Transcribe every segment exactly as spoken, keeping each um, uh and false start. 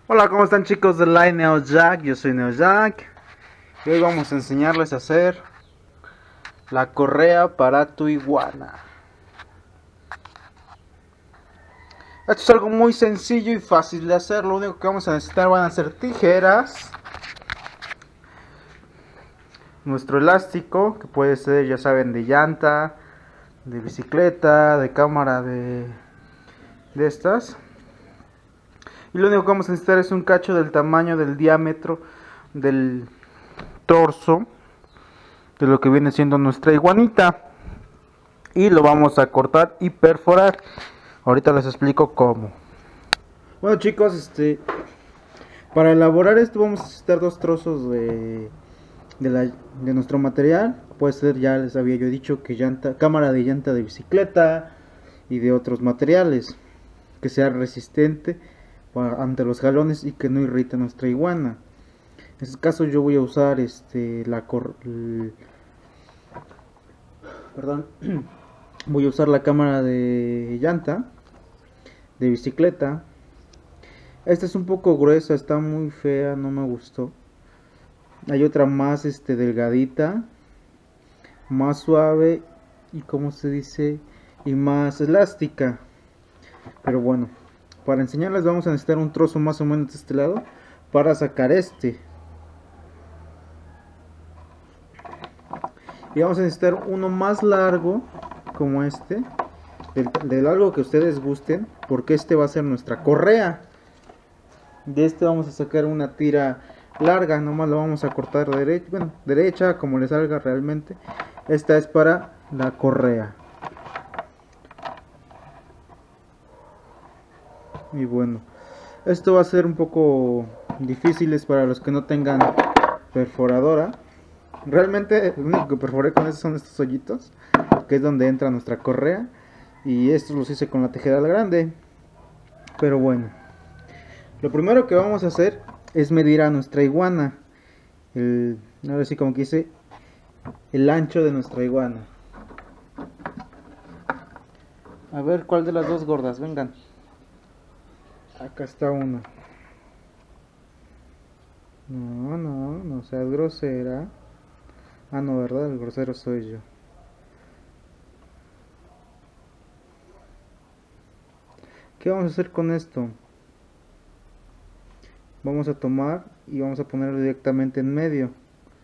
Hola, ¿cómo están chicos de Line NeoJack? Yo soy NeoJack y hoy vamos a enseñarles a hacer la correa para tu iguana. Esto es algo muy sencillo y fácil de hacer. Lo único que vamos a necesitar van a ser tijeras, nuestro elástico, que puede ser, ya saben, de llanta, de bicicleta, de cámara de, de estas. Y lo único que vamos a necesitar es un cacho del tamaño del diámetro del torso de lo que viene siendo nuestra iguanita, y lo vamos a cortar y perforar. Ahorita les explico cómo. Bueno chicos, este para elaborar esto vamos a necesitar dos trozos de de, la, de nuestro material. Puede ser, ya les había yo dicho, que llanta, cámara de llanta de bicicleta y de otros materiales, que sea resistente para, ante los jalones, y que no irrite nuestra iguana. En este caso yo voy a usar este la cor, el, perdón voy a usar la cámara de llanta de bicicleta. Esta es un poco gruesa, está muy fea, no me gustó. Hay otra más este delgadita, más suave y, como se dice, y más elástica. Pero bueno, para enseñarles vamos a necesitar un trozo más o menos de este lado para sacar este. Y vamos a necesitar uno más largo, como este, del, del largo que ustedes gusten, porque este va a ser nuestra correa. De este vamos a sacar una tira larga, nomás lo vamos a cortar derecha, bueno, derecha, como le salga realmente. Esta es para la correa. Y bueno, esto va a ser un poco difícil para los que no tengan perforadora. Realmente lo único que perforé con estos son estos hoyitos, que es donde entra nuestra correa, y estos los hice con la tijera grande. Pero bueno, lo primero que vamos a hacer es medir a nuestra iguana, el, ahora sí como quise, el ancho de nuestra iguana. A ver, ¿cuál de las dos gordas? Vengan. Acá está una. No, no, no seas grosera. Ah, no, ¿verdad? El grosero soy yo. ¿Qué vamos a hacer con esto? Vamos a tomar y vamos a ponerlo directamente en medio,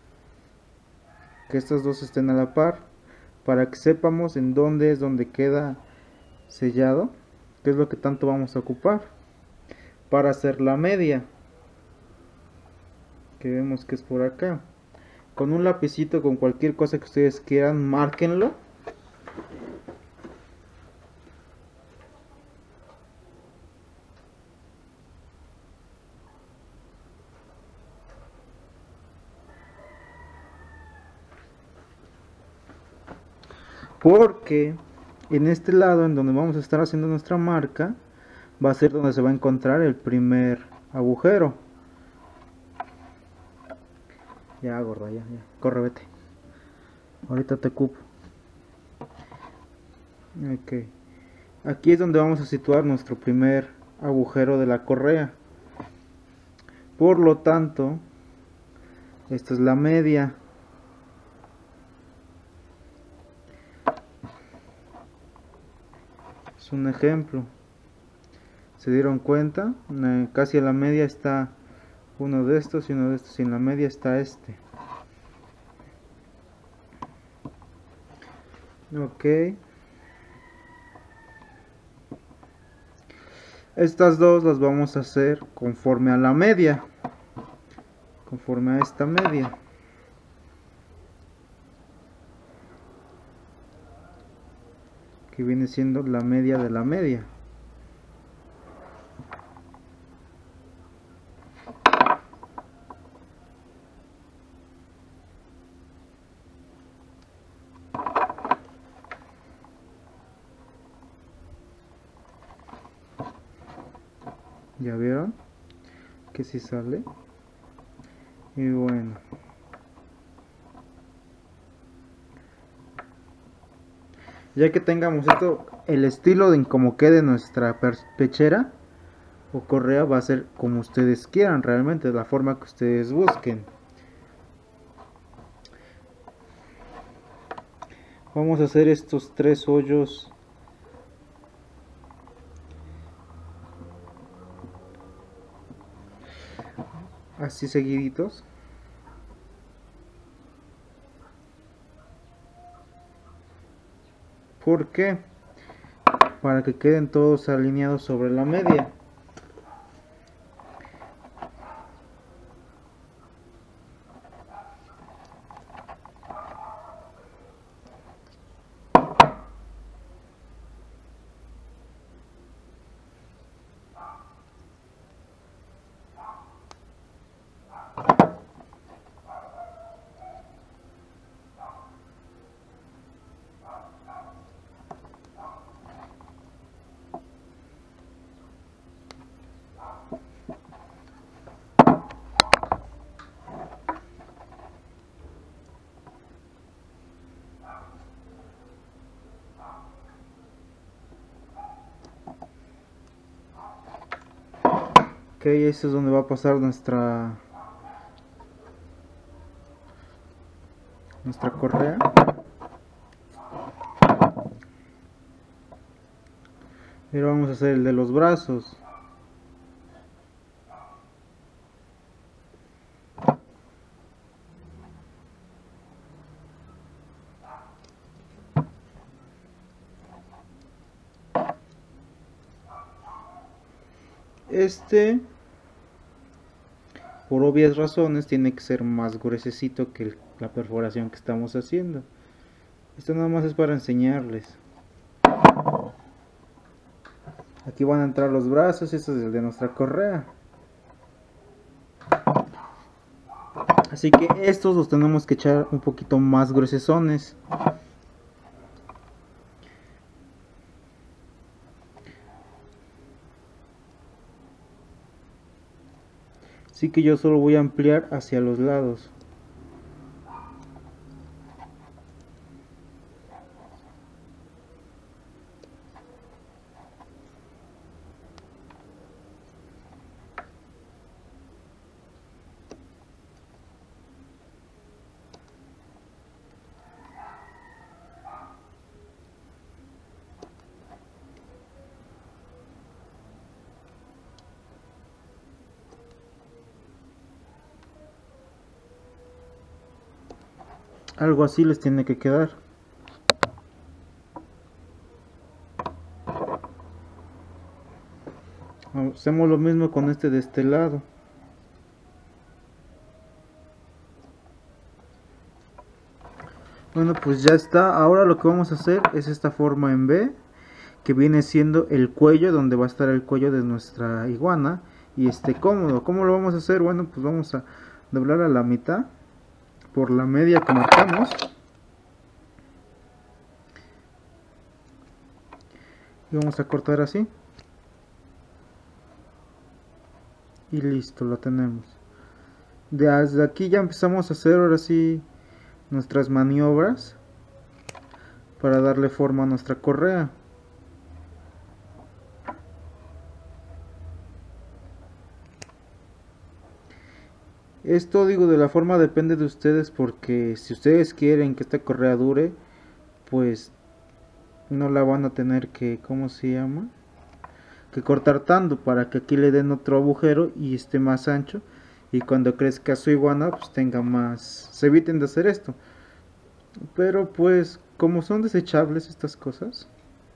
que estos dos estén a la par, para que sepamos en dónde es donde queda sellado, que es lo que tanto vamos a ocupar para hacer la media, que vemos que es por acá. Con un lapicito, con cualquier cosa que ustedes quieran, márquenlo. Porque en este lado, en donde vamos a estar haciendo nuestra marca, va a ser donde se va a encontrar el primer agujero. Ya, gorda, ya, ya. Corre, vete. Ahorita te ocupo. Ok. Aquí es donde vamos a situar nuestro primer agujero de la correa. Por lo tanto, esta es la media. Es un ejemplo. ¿Se dieron cuenta? Casi a la media está uno de estos y uno de estos, y en la media está este. Ok. Estas dos las vamos a hacer conforme a la media, conforme a esta media. Que viene siendo la media de la media. ¿Ya vieron? Que sí sale. Y bueno, ya que tengamos esto, el estilo de cómo quede nuestra pechera, o correa va a ser como ustedes quieran, realmente la forma que ustedes busquen. Vamos a hacer estos tres hoyos así seguiditos. ¿Por qué? Para que queden todos alineados sobre la media. Ok, esto es donde va a pasar nuestra nuestra correa. Y ahora vamos a hacer el de los brazos. Este, por obvias razones, tiene que ser más gruesecito que el- la perforación que estamos haciendo. Esto nada más es para enseñarles. Aquí van a entrar los brazos, este es el de nuestra correa. Así que estos los tenemos que echar un poquito más gruesones. Así que yo solo voy a ampliar hacia los lados. Algo así les tiene que quedar. Hacemos lo mismo con este de este lado. Bueno, pues ya está. Ahora lo que vamos a hacer es esta forma en V, que viene siendo el cuello, donde va a estar el cuello de nuestra iguana y esté cómodo. ¿Cómo lo vamos a hacer? Bueno, pues vamos a doblar a la mitad por la media que marcamos. Y vamos a cortar así. Y listo, lo tenemos. Desde aquí ya empezamos a hacer ahora sí nuestras maniobras para darle forma a nuestra correa. Esto, digo, de la forma depende de ustedes, porque si ustedes quieren que esta correa dure, pues no la van a tener que, ¿cómo se llama? Que cortar tanto, para que aquí le den otro agujero y esté más ancho, y cuando crezca su iguana pues tenga más, se eviten de hacer esto. Pero pues como son desechables estas cosas,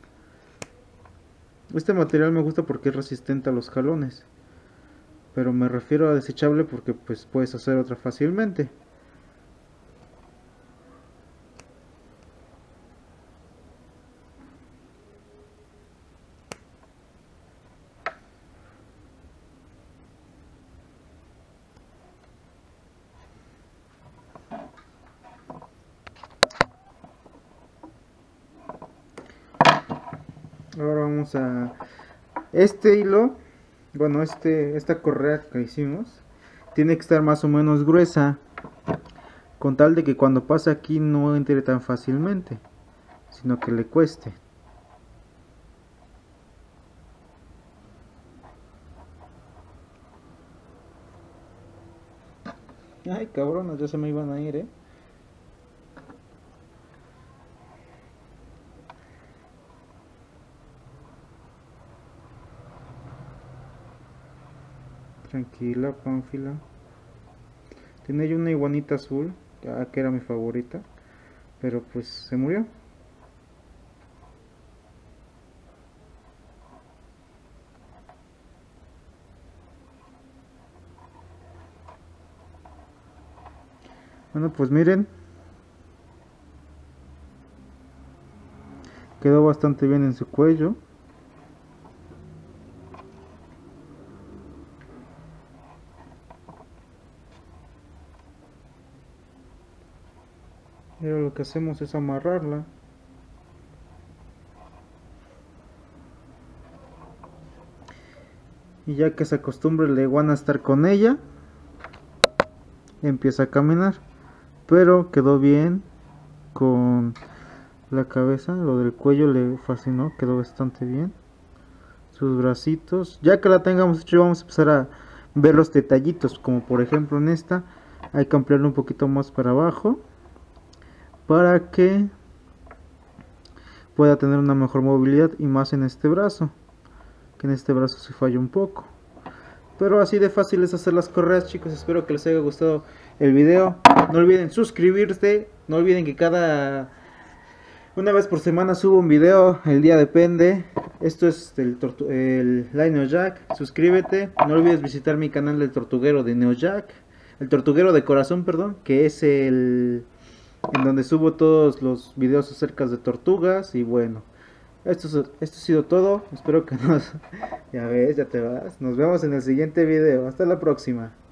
este material me gusta porque es resistente a los jalones, pero me refiero a desechable porque pues puedes hacer otra fácilmente. Ahora vamos a este hilo, bueno, este esta correa que hicimos tiene que estar más o menos gruesa, con tal de que cuando pase aquí no entre tan fácilmente, sino que le cueste. Ay, cabronas, ya se me iban a ir, eh. Tranquila, Pánfila. Tenía yo una iguanita azul, que era mi favorita, pero pues se murió. Bueno, pues miren, quedó bastante bien en su cuello. Y ahora lo que hacemos es amarrarla. Y ya que se acostumbre la iguana a estar con ella, empieza a caminar. Pero quedó bien con la cabeza, lo del cuello le fascinó, quedó bastante bien. Sus bracitos, ya que la tengamos hecho, vamos a empezar a ver los detallitos, como por ejemplo en esta hay que ampliarlo un poquito más para abajo para que pueda tener una mejor movilidad, y más en este brazo, que en este brazo se falla un poco. Pero así de fácil es hacer las correas, chicos. Espero que les haya gustado el video. No olviden suscribirse. No olviden que cada una vez por semana subo un video. El día depende. Esto es el, el la Neojack. Suscríbete. No olvides visitar mi canal del tortuguero de Neojack. El tortuguero de corazón, perdón. Que es el en donde subo todos los videos acerca de tortugas. Y bueno, Esto, esto ha sido todo. Espero que nos... Ya ves, ya te vas. Nos vemos en el siguiente video. Hasta la próxima.